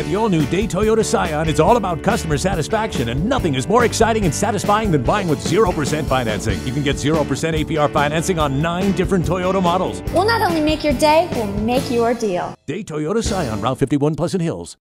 At the all-new Day Toyota Scion, it's all about customer satisfaction, and nothing is more exciting and satisfying than buying with 0% financing. You can get 0% APR financing on 9 different Toyota models. We'll not only make your day, we'll make your deal. Day Toyota Scion, Route 51, Pleasant Hills.